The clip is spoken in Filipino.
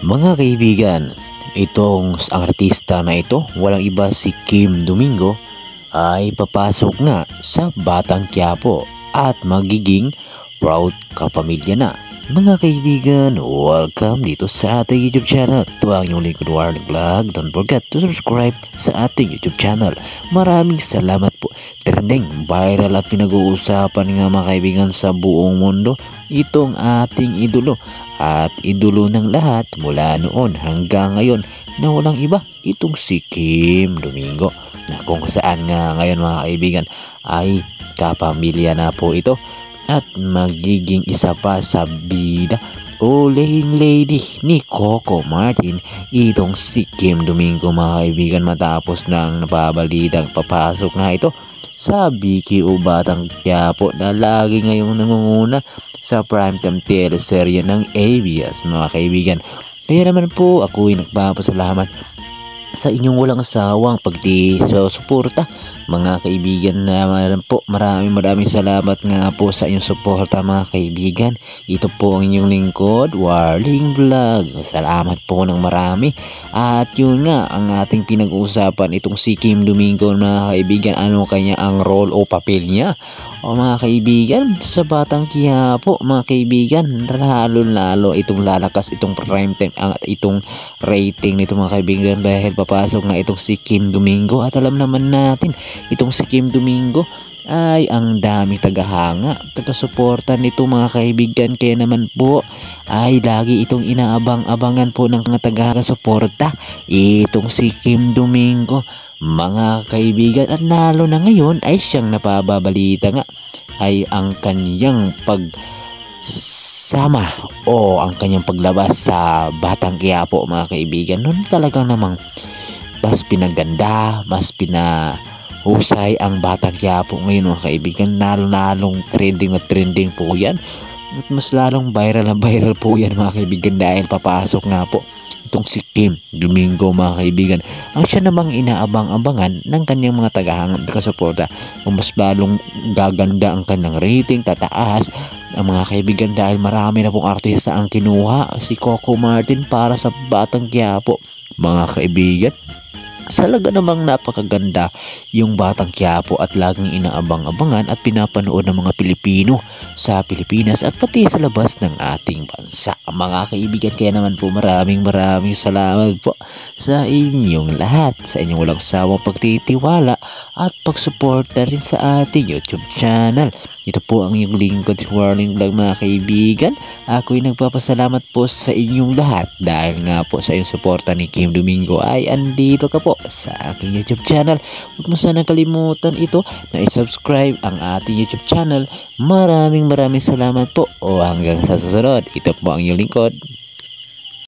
Mga kaibigan, itong artista na ito, walang iba si Kim Domingo, ay papasok nga sa Batang Quiapo at magiging proud kapamilya na. Mga kaibigan, welcome dito sa ating YouTube channel. Ito ang inyong lingkod Warren Vlog. Don't forget to subscribe sa ating YouTube channel. Maraming salamat po. Trending, viral at pinag-uusapan nga mga kaibigan sa buong mundo itong ating idolo at idolo ng lahat mula noon hanggang ngayon na walang iba, itong si Kim Domingo, na kung saan nga ngayon mga kaibigan ay kapamilya na po ito at magiging isa pa sa bida o leading lady ni Coco Martin itong si Kim Domingo mga kaibigan, matapos nang napabalitang papasok nga ito sa BQO Batang Quiapo na lagi ngayong nangunguna sa primetime teleserye ng ABS mga kaibigan. Kaya naman po ako ay nagpapasalamat sa inyong walang sawang pagsusuporta mga kaibigan. Naman po maraming salamat nga po sa inyong suporta mga kaibigan. Ito po ang inyong lingkod Warling Vlog. Salamat po ng marami. At yun nga ang ating pinag-uusapan, itong si Kim Domingo mga kaibigan, ano kanya ang role o papel niya o mga kaibigan sa Batang Quiapo mga kaibigan. Lalo itong lalakas itong primetime ang itong rating nito mga kaibigan dahil papasok nga itong si Kim Domingo. At alam naman natin itong si Kim Domingo ay ang daming tagahanga, taga-suporta nito mga kaibigan. Kaya naman po ay lagi itong inaabang-abangan po ng mga taga-suporta itong si Kim Domingo mga kaibigan. At lalo na ngayon ay siyang napababalita nga ay ang kanyang pagsama o ang kanyang paglabas sa Batang Quiapo mga kaibigan. Noon talagang namang mas pinaganda, mas pinahusay ang Batang Quiapo ngayon mga kaibigan. Nalong trending at trending po yan at mas lalong viral na viral po yan mga kaibigan dahil papasok nga po itong si Kim Domingo mga kaibigan. Ang siya namang inaabang-abangan ng kanyang mga tagahanga at kasuporta. Mas lalong gaganda ang kanyang rating, tataas ang mga kaibigan dahil marami na pong artista ang kinuha si Coco Martin para sa Batang Quiapo mga kaibigan. Talaga namang napakaganda yung Batang Quiapo at laging inaabang-abangan at pinapanood ng mga Pilipino sa Pilipinas at pati sa labas ng ating bansa mga kaibigan. Kaya naman po maraming salamat po sa inyong lahat, sa inyong walang sawang pagtitiwala at pagsuporta rin sa ating YouTube channel. Ito po ang inyong lingkod si Warling Vlog mga kaibigan. Ako'y nagpapasalamat po sa inyong lahat dahil nga po sa inyong suporta ni Kim Domingo ay andito ka po sa aking YouTube channel. Huwag mo sana kalimutan ito na i-subscribe ang ating YouTube channel. Maraming salamat po o hanggang sa susunod. Ito po ang inyong lingkod